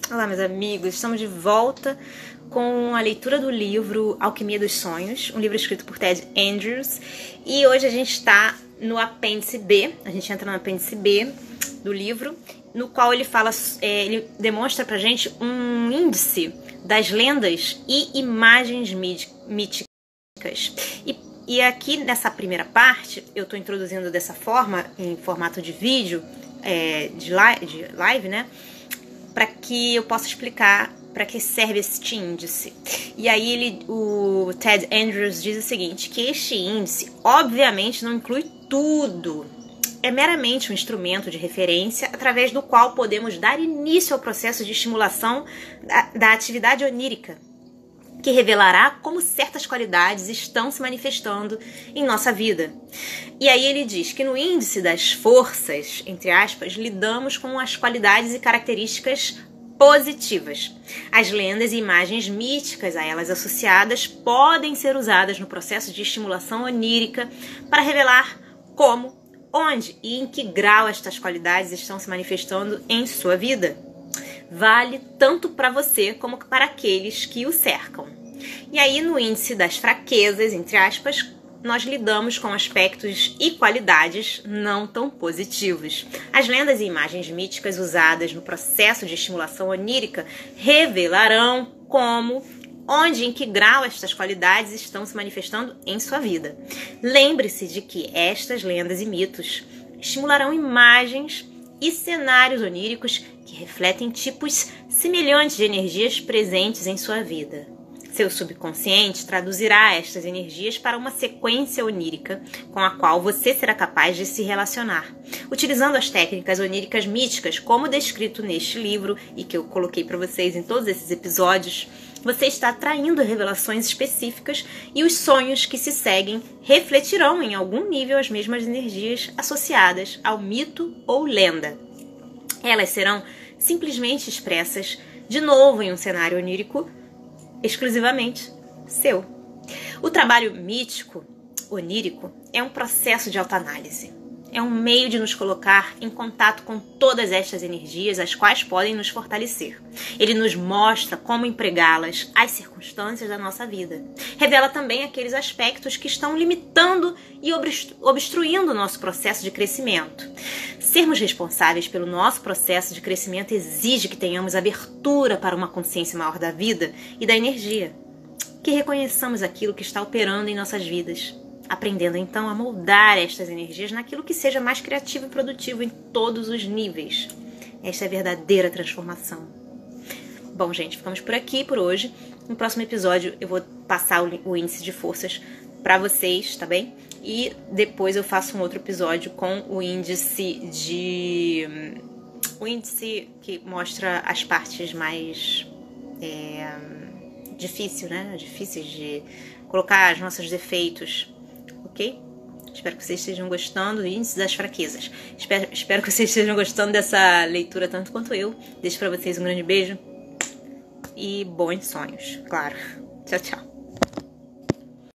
Olá, meus amigos, estamos de volta com a leitura do livro Alquimia dos Sonhos, um livro escrito por Ted Andrews, e hoje a gente está no apêndice B, a gente entra no apêndice B do livro, no qual ele fala, ele demonstra pra gente um índice das lendas e imagens míticas. E aqui nessa primeira parte, eu estou introduzindo dessa forma, em formato de vídeo, de live, né? Para que eu possa explicar para que serve este índice. E aí o Ted Andrews diz o seguinte, que este índice obviamente não inclui tudo. É meramente um instrumento de referência através do qual podemos dar início ao processo de estimulação da atividade onírica, que revelará como certas qualidades estão se manifestando em nossa vida. E aí ele diz que no índice das forças, entre aspas, lidamos com as qualidades e características positivas. As lendas e imagens míticas a elas associadas podem ser usadas no processo de estimulação onírica para revelar como, onde e em que grau estas qualidades estão se manifestando em sua vida. Vale tanto para você como para aqueles que o cercam. E aí no índice das fraquezas, entre aspas, nós lidamos com aspectos e qualidades não tão positivos. As lendas e imagens míticas usadas no processo de estimulação onírica revelarão como, onde e em que grau estas qualidades estão se manifestando em sua vida. Lembre-se de que estas lendas e mitos estimularão imagens e cenários oníricos que refletem tipos semelhantes de energias presentes em sua vida. Seu subconsciente traduzirá estas energias para uma sequência onírica com a qual você será capaz de se relacionar. Utilizando as técnicas oníricas míticas, como descrito neste livro e que eu coloquei para vocês em todos esses episódios, você está atraindo revelações específicas e os sonhos que se seguem refletirão em algum nível as mesmas energias associadas ao mito ou lenda. Elas serão simplesmente expressas de novo em um cenário onírico exclusivamente seu. O trabalho mítico, onírico, é um processo de autoanálise. É um meio de nos colocar em contato com todas estas energias, as quais podem nos fortalecer. Ele nos mostra como empregá-las às circunstâncias da nossa vida. Revela também aqueles aspectos que estão limitando e obstruindo o nosso processo de crescimento. Sermos responsáveis pelo nosso processo de crescimento exige que tenhamos abertura para uma consciência maior da vida e da energia. Que reconheçamos aquilo que está operando em nossas vidas, aprendendo então a moldar estas energias naquilo que seja mais criativo e produtivo em todos os níveis. Esta é a verdadeira transformação. Bom, gente, ficamos por aqui por hoje. No próximo episódio eu vou passar o índice de forças para vocês, tá bem? E depois eu faço um outro episódio com o índice que mostra as partes mais difíceis de colocar os nossos defeitos, ok? Espero que vocês estejam gostando do índice das fraquezas. Espero que vocês estejam gostando dessa leitura tanto quanto eu. Deixo para vocês um grande beijo e bons sonhos, claro. Tchau, tchau.